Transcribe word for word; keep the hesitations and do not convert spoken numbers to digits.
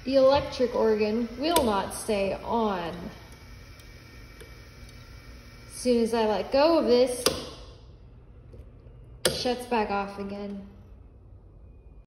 The electric organ will not stay on. As soon as I let go of this, it shuts back off again.